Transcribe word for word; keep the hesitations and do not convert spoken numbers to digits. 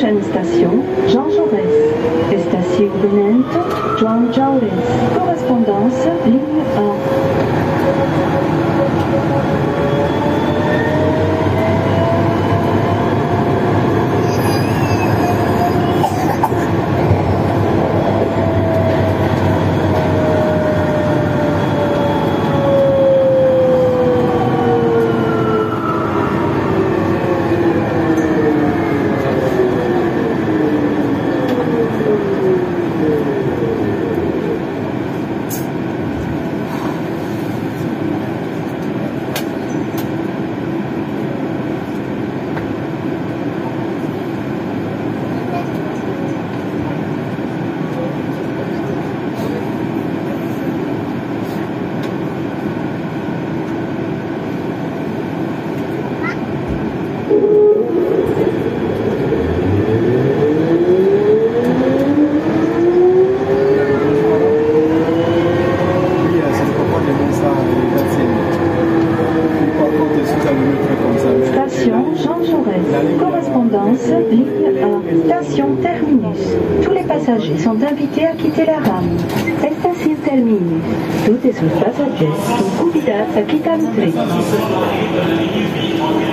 Prochaine station, Jean Jaurès. Estación venente, Joan Jaurès. Correspondance, ligne un. Station Jean Jaurès. Correspondance, ligne un. Station terminus. Tous les passagers sont invités à quitter la rame. Estación terminus. Tous les pasajeros sont convidats à quitter le train.